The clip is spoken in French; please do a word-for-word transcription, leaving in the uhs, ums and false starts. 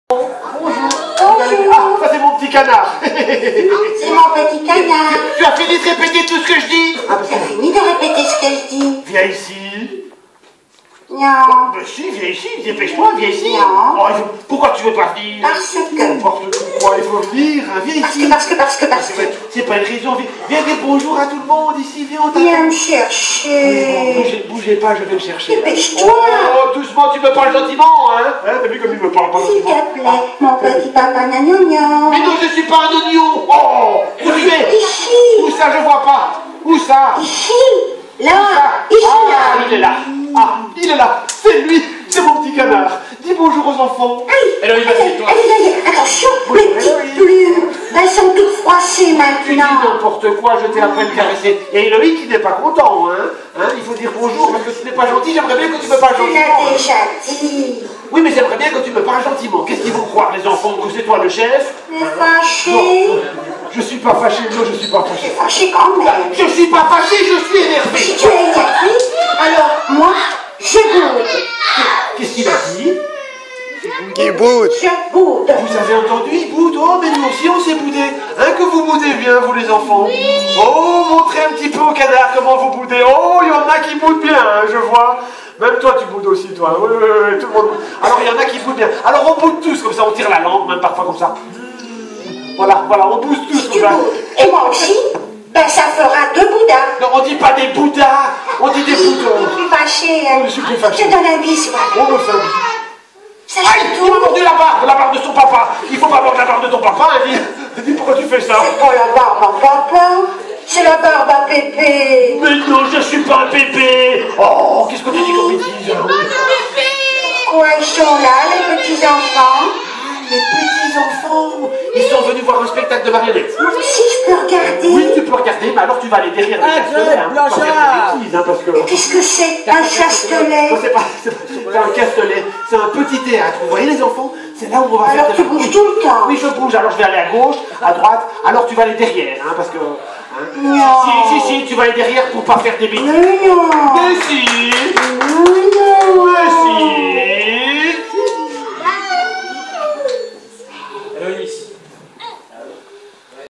Bonjour. Bonjour. Ah, ça c'est mon petit canard. C'est mon petit canard. Tu as fini de répéter tout ce que je dis? Ah, tu as fini de répéter ce que je dis? Viens ici. Non. Bah si, viens ici, dépêche-toi, viens ici. Non. Oh, il faut... Pourquoi tu veux pas venir? Parce que... N'importe quoi, il faut venir, hein, viens Parce ici. que, parce que, parce que, parce que... C'est pas une raison, viens, viens dire bonjour à tout le monde ici, viens, on Viens t'attend. me chercher. Bon, bougez, bougez pas, je vais le chercher. Dépêche-toi. Oh, doucement, tu me parles gentiment, hein, hein. T'as vu comme il me parle pas S'il gentiment? te plaît, mon petit papa nagnognon. Mais non, je suis pas un oignon. Oh, où tu es? Ici. Où ça, je vois pas? Où ça? Ici. Là. Ah, Ici, ah, là. il est là. Ah, il est là. C'est lui. C'est mon petit canard. Dis bonjour aux enfants. Allez, Héloïse, vas-y, toi. allez, allez, attention, Oui, mes petites Héloïse. plumes. Elles sont toutes froissées Tu dis maintenant. n'importe quoi, je t'ai à peine caressé. Et Héloïse qui n'est pas content, hein. Hein, il faut dire bonjour parce que tu n'es pas gentil. J'aimerais bien que tu me parles Tu gentiment. l'as déjà dit. Oui, mais j'aimerais bien que tu me parles gentiment. Qu'est-ce qu'ils vont croire, les enfants, que c'est toi le chef? T'es fâché. Non, je suis pas fâché. Non, je suis pas T'es fâché. fâché quand même. Je suis pas fâché, je suis énervé. Si tu es énervé, alors moi, je boude. Qu'est-ce qu'il a dit? Il boude. Je boude. Vous avez entendu, il boude. Oh, mais nous aussi, on s'est boudé. Hein, que vous boudez bien, vous les enfants. Oh, montrez un petit peu au canard comment vous boudez. Oh, il y en a qui boudent bien, hein, je vois. Même toi, tu boudes aussi, toi. Oui, oui, oui, tout le monde. Alors, il y en a qui boudent bien. Alors, on boude tous, comme ça, on tire la langue, même parfois comme ça. Voilà, voilà, on bouge tous Tu comme ça. boudes. Et moi aussi, ben ça fera deux bouddhas. Non, on dit pas des bouddhas, on dit des Je boudeurs. suis fâchée. Oh, je suis plus fâché. Je te donne un bisou. On me fait un bisou. Ça, Aïe, c'est il m'a tout. mordu la barbe, la barbe de son papa. Il faut pas mordre la barbe de ton papa, hein, dis, dis pourquoi tu fais ça. C'est pas la barbe à papa, c'est la barbe à pépé. Mais non, je suis pas un bébé. Oh, qu'est-ce que tu dis comme bêtise? Quoi, ils sont là, les petits enfants? Les petits enfants, ils sont venus voir un spectacle de marionnettes. Moi aussi, je peux regarder. Oui, tu peux regarder, mais alors tu vas aller derrière le castelet, hein, pas faire des bêtises, hein, parce que... Qu'est-ce que c'est, un castelet? Non, c'est pas, c'est pas- c'est un castelet, c'est un petit théâtre. Vous voyez les enfants? C'est là où on va faire Alors des tu bouges oui. tout le temps. Oui, je bouge, alors je vais aller à gauche, à droite, alors tu vas aller derrière, hein, parce que... hein. Non. Si, si, si, tu vas aller derrière pour pas faire des bêtises. Mais non. Mais si,